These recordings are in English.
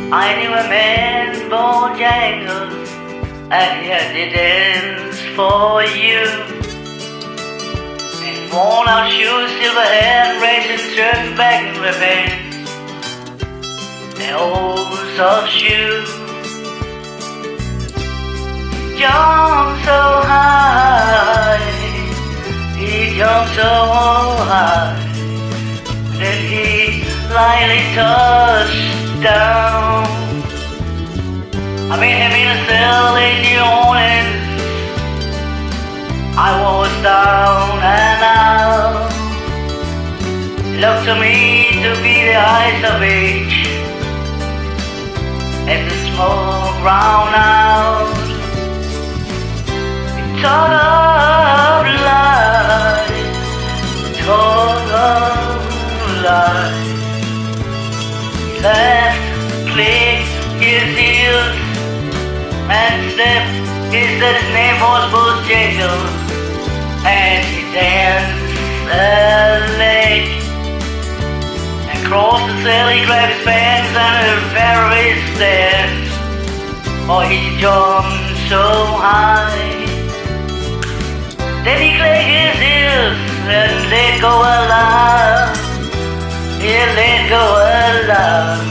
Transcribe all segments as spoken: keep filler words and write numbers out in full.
I knew a man, Bojangles, and he had the dance for you. In worn out shoes, silver hair, racing shirt, back in the pants, and old soft shoes. He jumped so high, he jumped so high, then he lightly touched down. I met him in a cell in New Orleans. I was down and out. It looked to me to be the eyes of age, as the smoke round out. It talked of life, talked of life. He laughed, clicked his heels, and stepped. He said his name was Bojangles, and he danced a leg and crossed the cell. He grabbed his pants and a pair of his stairs, for he jumped so high. Then he clicked his heels and let go a laugh. He let go a laugh,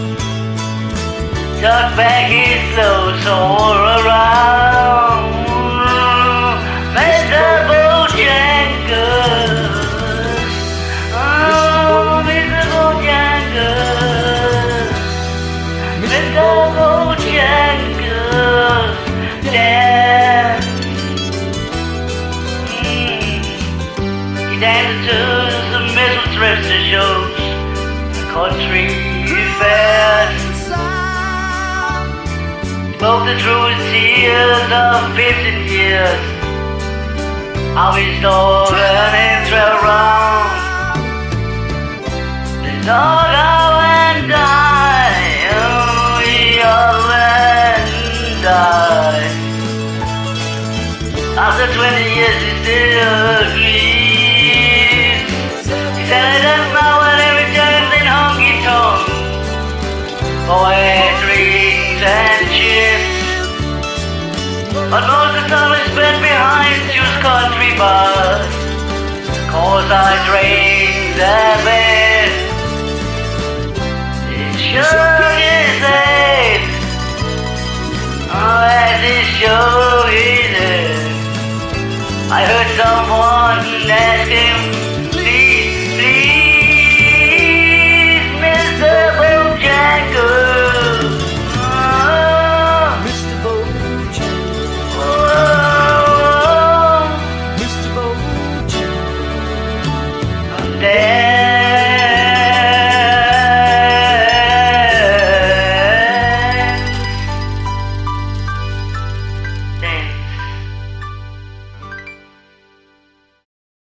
tucked back his clothes all around. Mister Bojangles, oh, Mister Bojangles, Mister Bojangles, dance. Mm. He danced to some middle thrift shows, country fairs. Spoke the true tears of fifteen years, how we stole and trail around. Let's all go and die, oh, we all and die. After twenty years he still agrees. He said I don't know when he returns in honky-tonk, for wet drinks and chips. But most of the time I spent behind juice country bars, cause I drank that bad. It shook his head, oh, as it shook his head. I heard someone ask him, please, please, Mister Bojangles, oh, Mister Bojangles, oh, Mister Bojangles. there.